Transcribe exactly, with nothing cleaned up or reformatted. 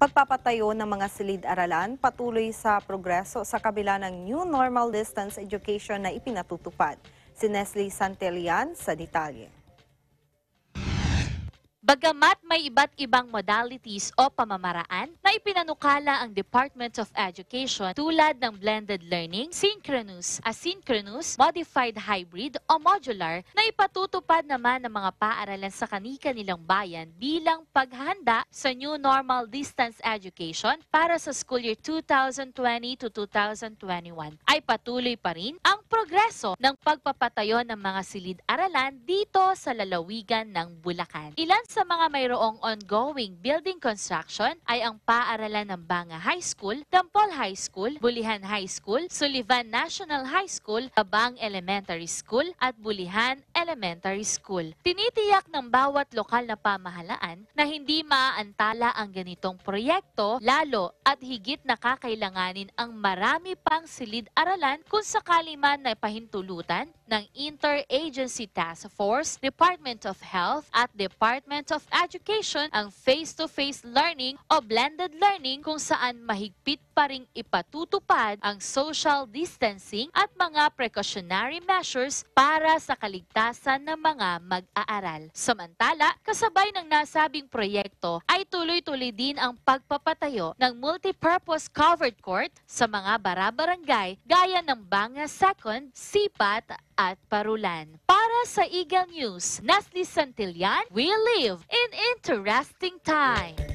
Pagpapatayo ng mga silid-aralan patuloy sa progreso sa kabila ng New Normal Distance Education na ipinatutupad. Si Nestle Santelian sa detalye. Bagamat may iba't ibang modalities o pamamaraan na ipinanukala ang Department of Education tulad ng blended learning, synchronous, asynchronous, modified hybrid o modular na ipatutupad naman ng mga paaralan sa kani-kanilang bayan bilang paghahanda sa New Normal Distance Education para sa school year two thousand twenty to two thousand twenty-one ay patuloy pa rin ang progreso ng pagpapatayo ng mga silid-aralan dito sa lalawigan ng Bulacan. Ilan sa mga mayroong ongoing building construction ay ang paaralan ng Banga High School, Dampol High School, Bulihan High School, Sullivan National High School, Tabang Elementary School at Bulihan Elementary School. Tinitiyak ng bawat lokal na pamahalaan na hindi maaantala ang ganitong proyekto, lalo at higit na kakailanganin ang marami pang silid-aralan kung sakali man na pahintulutan ng Interagency Task Force, Department of Health at Department of Education ang face-to-face learning o blended learning kung saan mahigpit pa ring ipatutupad ang social distancing at mga precautionary measures para sa kaligtasan ng mga mag-aaral. Samantala, kasabay ng nasabing proyekto ay tuloy-tuloy din ang pagpapatayo ng multipurpose covered court sa mga barabarangay gaya ng Banga Second, Sipat at Parulan. Para sa Eagle News, Nestle Santelian, we live in interesting time.